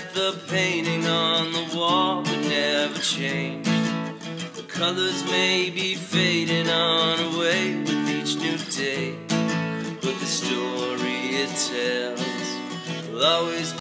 like the painting on the wall that never changed. The colors may be fading on away with each new day, but the story it tells will always